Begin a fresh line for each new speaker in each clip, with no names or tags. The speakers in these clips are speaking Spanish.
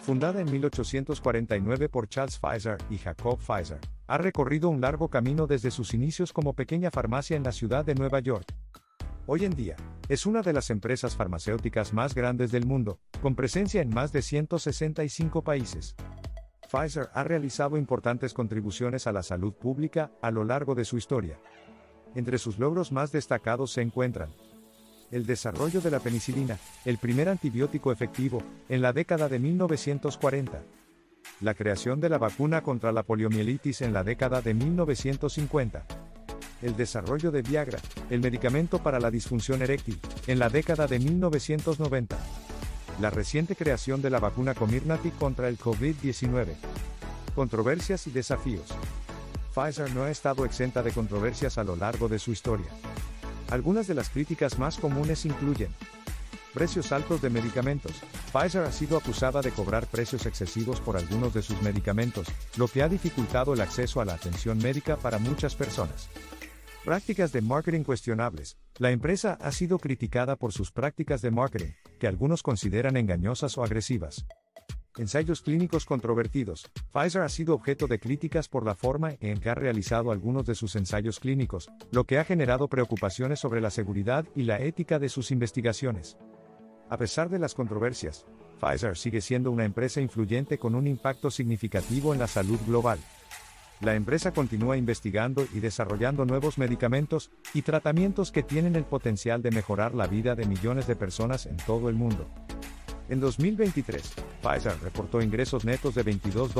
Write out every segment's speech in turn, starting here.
Fundada en 1849 por Charles Pfizer y Jacob Pfizer, ha recorrido un largo camino desde sus inicios como pequeña farmacia en la ciudad de Nueva York. Hoy en día, es una de las empresas farmacéuticas más grandes del mundo, con presencia en más de 165 países. Pfizer ha realizado importantes contribuciones a la salud pública a lo largo de su historia. Entre sus logros más destacados se encuentran el desarrollo de la penicilina, el primer antibiótico efectivo, en la década de 1940. La creación de la vacuna contra la poliomielitis en la década de 1950. El desarrollo de Viagra, el medicamento para la disfunción eréctil, en la década de 1990. La reciente creación de la vacuna Comirnaty contra el COVID-19. Controversias y desafíos. Pfizer no ha estado exenta de controversias a lo largo de su historia. Algunas de las críticas más comunes incluyen precios altos de medicamentos. Pfizer ha sido acusada de cobrar precios excesivos por algunos de sus medicamentos, lo que ha dificultado el acceso a la atención médica para muchas personas. Prácticas de marketing cuestionables. La empresa ha sido criticada por sus prácticas de marketing, que algunos consideran engañosas o agresivas. Ensayos clínicos controvertidos. Pfizer ha sido objeto de críticas por la forma en que ha realizado algunos de sus ensayos clínicos, lo que ha generado preocupaciones sobre la seguridad y la ética de sus investigaciones. A pesar de las controversias, Pfizer sigue siendo una empresa influyente con un impacto significativo en la salud global. La empresa continúa investigando y desarrollando nuevos medicamentos y tratamientos que tienen el potencial de mejorar la vida de millones de personas en todo el mundo. En 2023, Pfizer reportó ingresos netos de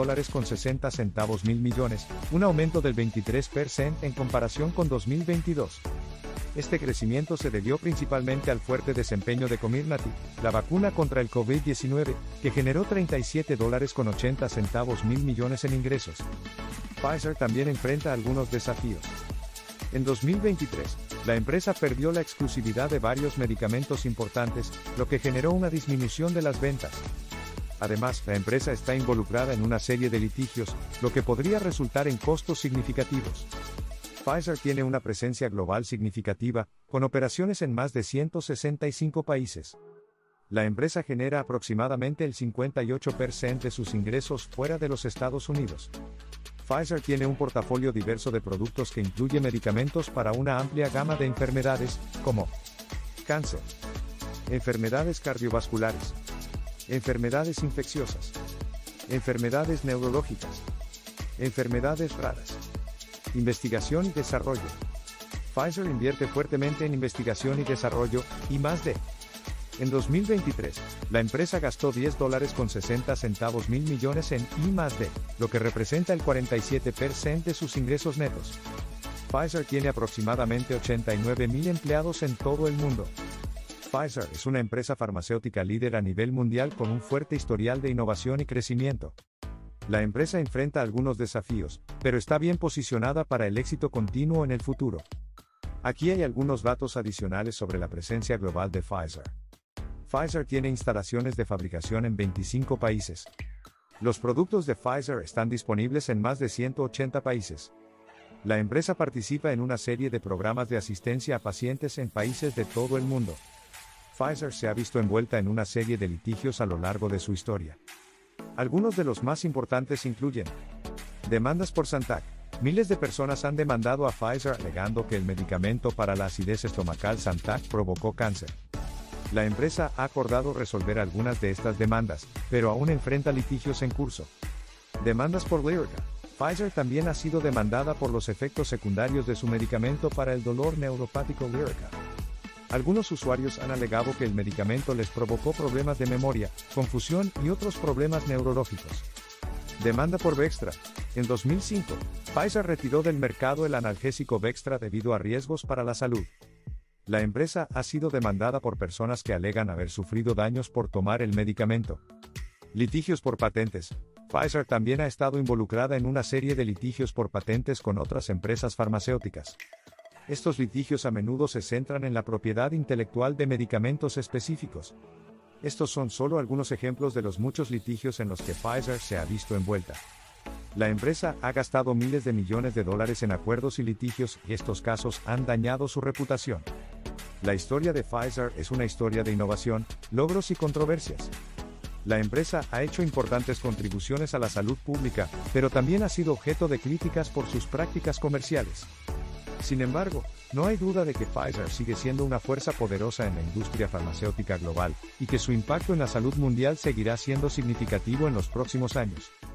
$22.60 mil millones, un aumento del 23% en comparación con 2022. Este crecimiento se debió principalmente al fuerte desempeño de Comirnaty, la vacuna contra el COVID-19, que generó $37.80 mil millones en ingresos. Pfizer también enfrenta algunos desafíos. En 2023, la empresa perdió la exclusividad de varios medicamentos importantes, lo que generó una disminución de las ventas. Además, la empresa está involucrada en una serie de litigios, lo que podría resultar en costos significativos. Pfizer tiene una presencia global significativa, con operaciones en más de 165 países. La empresa genera aproximadamente el 58% de sus ingresos fuera de los Estados Unidos. Pfizer tiene un portafolio diverso de productos que incluye medicamentos para una amplia gama de enfermedades, como cáncer, enfermedades cardiovasculares, enfermedades infecciosas, enfermedades neurológicas, enfermedades raras, investigación y desarrollo. Pfizer invierte fuertemente en investigación y desarrollo, I+D. En 2023, la empresa gastó $10.60 mil millones en I+D, lo que representa el 47% de sus ingresos netos. Pfizer tiene aproximadamente 89.000 empleados en todo el mundo. Pfizer es una empresa farmacéutica líder a nivel mundial con un fuerte historial de innovación y crecimiento. La empresa enfrenta algunos desafíos, pero está bien posicionada para el éxito continuo en el futuro. Aquí hay algunos datos adicionales sobre la presencia global de Pfizer. Pfizer tiene instalaciones de fabricación en 25 países. Los productos de Pfizer están disponibles en más de 180 países. La empresa participa en una serie de programas de asistencia a pacientes en países de todo el mundo. Pfizer se ha visto envuelta en una serie de litigios a lo largo de su historia. Algunos de los más importantes incluyen demandas por Zantac. Miles de personas han demandado a Pfizer alegando que el medicamento para la acidez estomacal Zantac provocó cáncer. La empresa ha acordado resolver algunas de estas demandas, pero aún enfrenta litigios en curso. Demandas por Lyrica. Pfizer también ha sido demandada por los efectos secundarios de su medicamento para el dolor neuropático Lyrica. Algunos usuarios han alegado que el medicamento les provocó problemas de memoria, confusión y otros problemas neurológicos. Demanda por Bextra. En 2005, Pfizer retiró del mercado el analgésico Bextra debido a riesgos para la salud. La empresa ha sido demandada por personas que alegan haber sufrido daños por tomar el medicamento. Litigios por patentes. Pfizer también ha estado involucrada en una serie de litigios por patentes con otras empresas farmacéuticas. Estos litigios a menudo se centran en la propiedad intelectual de medicamentos específicos. Estos son solo algunos ejemplos de los muchos litigios en los que Pfizer se ha visto envuelta. La empresa ha gastado miles de millones de dólares en acuerdos y litigios, y estos casos han dañado su reputación. La historia de Pfizer es una historia de innovación, logros y controversias. La empresa ha hecho importantes contribuciones a la salud pública, pero también ha sido objeto de críticas por sus prácticas comerciales. Sin embargo, no hay duda de que Pfizer sigue siendo una fuerza poderosa en la industria farmacéutica global, y que su impacto en la salud mundial seguirá siendo significativo en los próximos años.